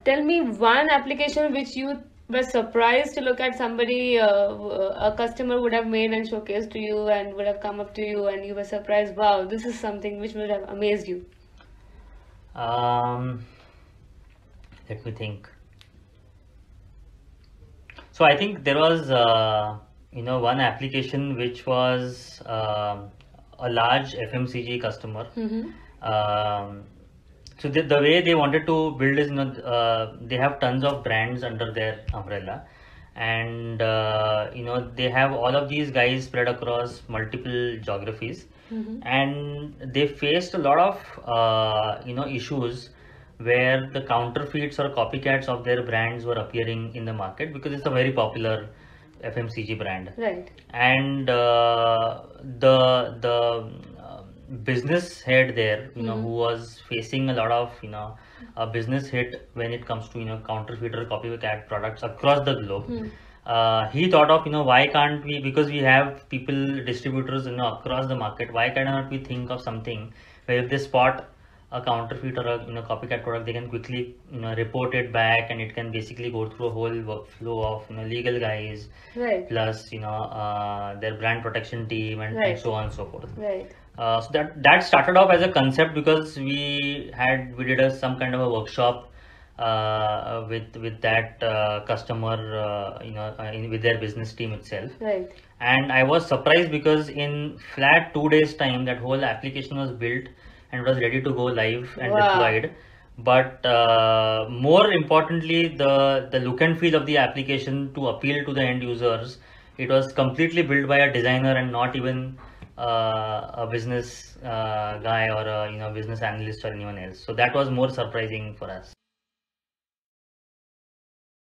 Tell me one application which you were surprised to look at somebody, a customer would have made and showcased to you and would have come up to you and you were surprised, wow, this is something which would have amazed you. Um, Let me think. So I think there was, one application which was a large FMCG customer. Um, so the way they wanted to build is, they have tons of brands under their umbrella, and they have all of these guys spread across multiple geographies, and they faced a lot of issues where the counterfeits or copycats of their brands were appearing in the market because it's a very popular FMCG brand. Right. And the business head there, who was facing a lot of a business hit when it comes to counterfeit or copycat products across the globe. He thought of why can't we, because we have people, distributors across the market, why cannot we think of something where if they spot a counterfeit or a copycat product, they can quickly report it back, and it can basically go through a whole workflow of legal guys, Right. plus their brand protection team, and Right. so on and so forth. Right. So that started off as a concept because we did some kind of a workshop with that customer, with their business team itself. Right. And I was surprised because in flat 2 days time, that whole application was built and was ready to go live and Wow. deployed. But more importantly, the look and feel of the application to appeal to the end users, it was completely built by a designer and not even a business guy or a business analyst or anyone else. So that was more surprising for us.